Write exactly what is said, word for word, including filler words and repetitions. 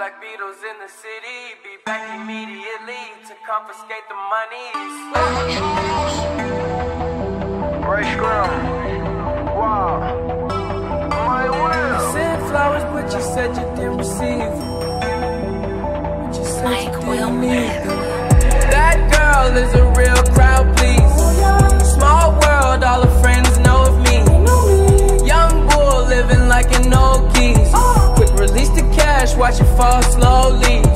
Black Beatles in the city, be back immediately to confiscate the money. Ray Scrum. Wow. My will. You sent flowers, but you said you didn't receive them. But you said Mike you will didn't need them. That girl is a real crowd, please. Small world, all her friends know of me. Young bull living like an old geese. Quick release the cash, watch it fall slowly.